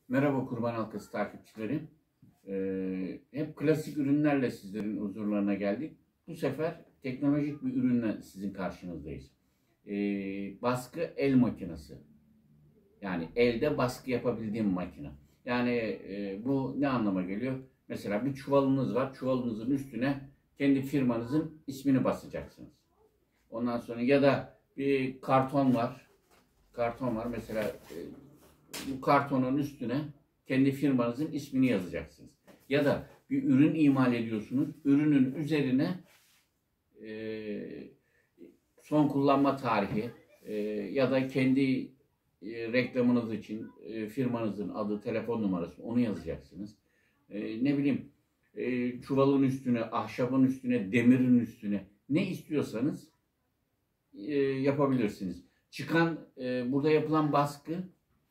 Merhaba Kurban Halkası takipçileri. Hep klasik ürünlerle sizlerin huzurlarına geldik. Bu sefer teknolojik bir ürünle sizin karşınızdayız. Baskı el makinesi. Yani elde baskı yapabildiğim makine. Yani bu ne anlama geliyor? Mesela bir çuvalınız var. Çuvalınızın üstüne kendi firmanızın ismini basacaksınız. Ondan sonra ya da bir karton var. Karton var. Mesela bu kartonun üstüne kendi firmanızın ismini yazacaksınız. Ya da bir ürün imal ediyorsunuz. Ürünün üzerine son kullanma tarihi ya da kendi reklamınız için firmanızın adı, telefon numarası onu yazacaksınız. Ne bileyim çuvalın üstüne, ahşabın üstüne, demirin üstüne ne istiyorsanız yapabilirsiniz. Çıkan burada yapılan baskı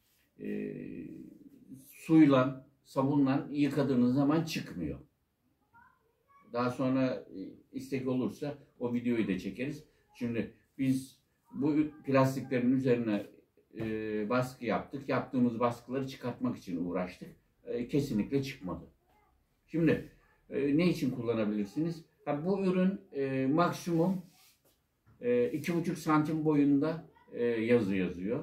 suyla, sabunla yıkadığınız zaman çıkmıyor. Daha sonra istek olursa o videoyu da çekeriz. Şimdi biz bu plastiklerin üzerine baskı yaptık. Yaptığımız baskıları çıkartmak için uğraştık. Kesinlikle çıkmadı. Şimdi ne için kullanabilirsiniz? Bu ürün maksimum 2,5 santim boyunda yazı yazıyor.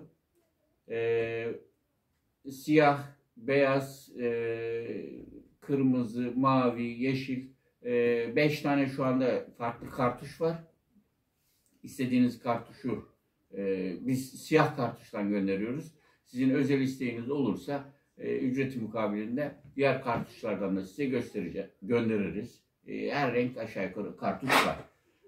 Siyah, beyaz, kırmızı, mavi, yeşil 5 tane şu anda farklı kartuş var. İstediğiniz kartuşu biz siyah kartuştan gönderiyoruz. Sizin özel isteğiniz olursa ücreti mukabilinde diğer kartuşlardan da size göndeririz. Her renk aşağı yukarı kartuş var.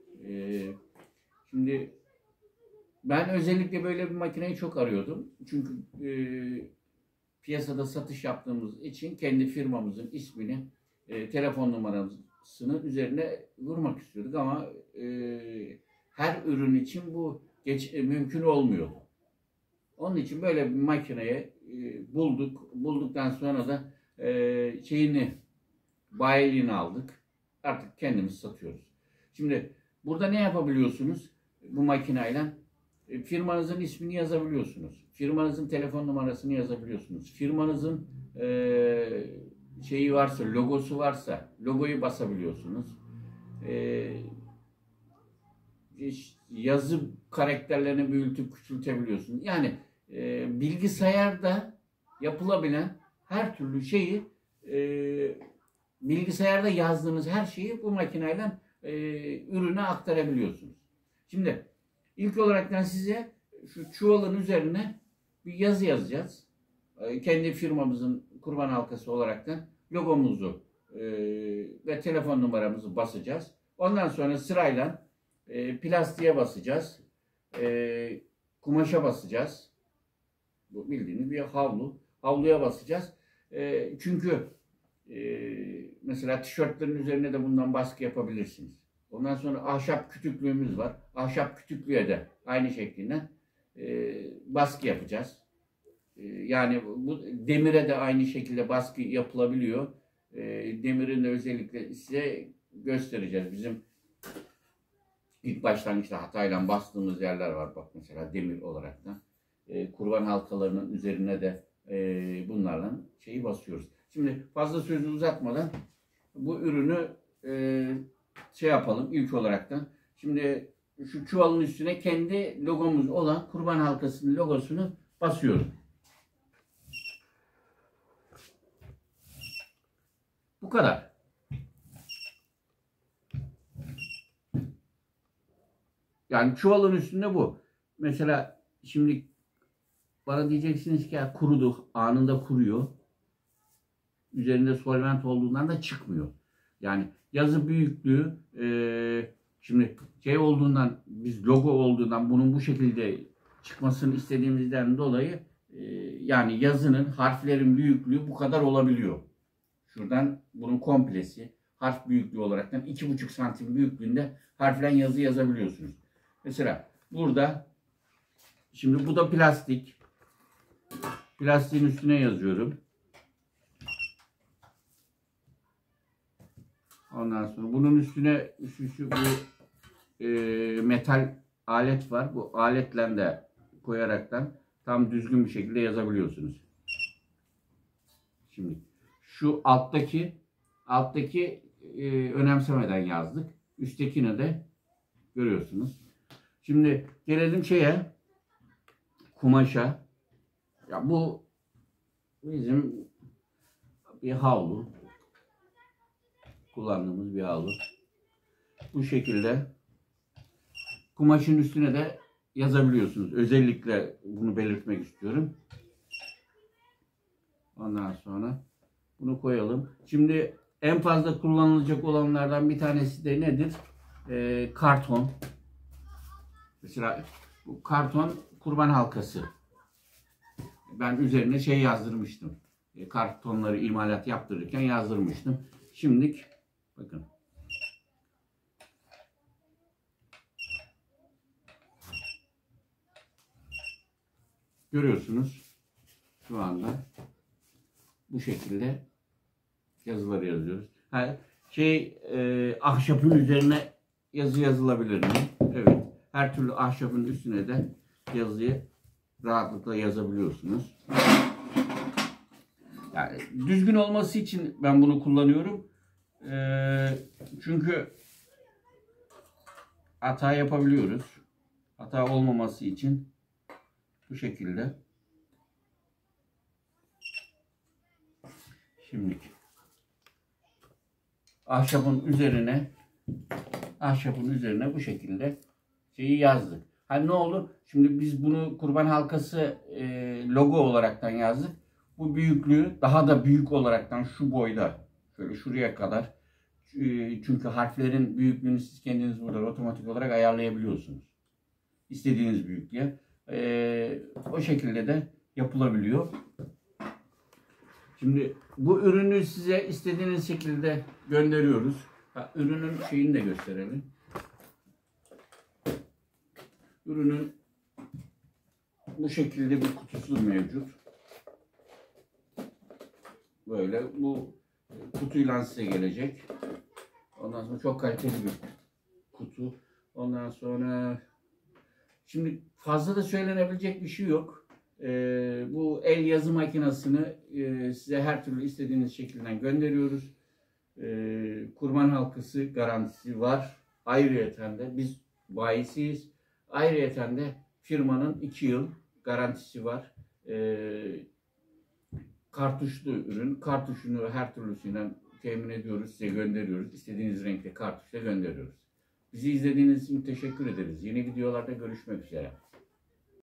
Şimdi ben özellikle böyle bir makineyi çok arıyordum. Çünkü piyasada satış yaptığımız için kendi firmamızın ismini, telefon numarasını üzerine vurmak istiyorduk ama her ürün için bu mümkün olmuyordu. Onun için böyle bir makineyi bulduk. Bulduktan sonra da bayiliğini aldık. Artık kendimiz satıyoruz. Şimdi burada ne yapabiliyorsunuz bu makineyle? Firmanızın ismini yazabiliyorsunuz. Firmanızın telefon numarasını yazabiliyorsunuz. Firmanızın şeyi varsa, logosu varsa logoyu basabiliyorsunuz. Yazı karakterlerini büyütüp küçültebiliyorsunuz. Yani bilgisayarda yapılabilen her türlü şeyi bilgisayarda yazdığınız her şeyi bu makineyle ürüne aktarabiliyorsunuz. Şimdi İlk olaraktan size şu çuvalın üzerine bir yazı yazacağız. Kendi firmamızın Kurban Halkası olaraktan logomuzu ve telefon numaramızı basacağız. Ondan sonra sırayla plastiğe basacağız. Kumaşa basacağız. Bu bildiğiniz bir havlu. Havluya basacağız. Çünkü mesela tişörtlerin üzerine de bundan baskı yapabilirsiniz. Ondan sonra ahşap kütüklüğümüz var. Ahşap kütüklüğe de aynı şekilde baskı yapacağız. Yani bu demire de aynı şekilde baskı yapılabiliyor. Demirin de özellikle size göstereceğiz. Bizim ilk başlangıçta hatayla bastığımız yerler var. Bak mesela demir olarak da. Kurban halkalarının üzerine de bunlarla şeyi basıyoruz. Şimdi fazla sözü uzatmadan bu ürünü şey yapalım ilk olaraktan. Şimdi şu çuvalın üstüne kendi logomuz olan Kurban Halkası'nın logosunu basıyorum. Bu kadar. Yani çuvalın üstünde bu. Mesela şimdi bana diyeceksiniz ki ya kurudu, anında kuruyor. Üzerinde solvent olduğundan da çıkmıyor. Yani yazı büyüklüğü şimdi şey olduğundan, biz logo olduğundan bunun bu şekilde çıkmasını istediğimizden dolayı yani yazının, harflerin büyüklüğü bu kadar olabiliyor. Şuradan bunun komplesi harf büyüklüğü olaraktan 2,5 santim büyüklüğünde harflen yazı yazabiliyorsunuz. Mesela burada şimdi bu da plastik. Plastiğin üstüne yazıyorum. Ondan sonra bunun üstüne metal alet var. Bu aletle de koyaraktan tam düzgün bir şekilde yazabiliyorsunuz. Şimdi şu alttaki önemsemeden yazdık. Üsttekine de görüyorsunuz. Şimdi gelelim kumaşa. Ya bu bizim bir havlu. Kullandığımız bir havlu. Bu şekilde kumaşın üstüne de yazabiliyorsunuz. Özellikle bunu belirtmek istiyorum. Ondan sonra bunu koyalım. Şimdi en fazla kullanılacak olanlardan bir tanesi de nedir? Karton. Mesela bu karton kurban halkası. Ben üzerine yazdırmıştım. Kartonları imalat yaptırırken yazdırmıştım. Şimdilik bakın. Görüyorsunuz. Şu anda bu şekilde yazıları yazıyoruz. Ahşapın üzerine yazı yazılabilir mi? Evet. Her türlü ahşapın üstüne de yazıyı rahatlıkla yazabiliyorsunuz. Yani düzgün olması için ben bunu kullanıyorum. Çünkü hata yapabiliyoruz. Hata olmaması için bu şekilde. Şimdi ahşabın üzerine bu şekilde yazdık. Hani ne olur? Şimdi biz bunu kurban halkası logo olaraktan yazdık. Bu büyüklüğü daha da büyük olaraktan şu boyda, şöyle şuraya kadar. Çünkü harflerin büyüklüğünü siz kendiniz burada otomatik olarak ayarlayabiliyorsunuz. İstediğiniz büyüklüğe. O şekilde de yapılabiliyor. Şimdi bu ürünü size istediğiniz şekilde gönderiyoruz. Ürünün şeyini de gösterelim. Ürünün bu şekilde bir kutusu mevcut. Böyle bu kutuyla size gelecek. Ondan sonra çok kaliteli bir kutu. Ondan sonra şimdi fazla da söylenebilecek bir şey yok. Bu el yazı makinesini size her türlü istediğiniz şekilde gönderiyoruz. Kurban halkası garantisi var. Ayrıyeten de biz bayisiyiz. Ayrıyeten de firmanın 2 yıl garantisi var. Kartuşlu ürün. Kartuşunu her türlüsüyle temin ediyoruz. Size gönderiyoruz. İstediğiniz renkte kartuşla gönderiyoruz. Bizi izlediğiniz için teşekkür ederiz. Yeni videolarda görüşmek üzere.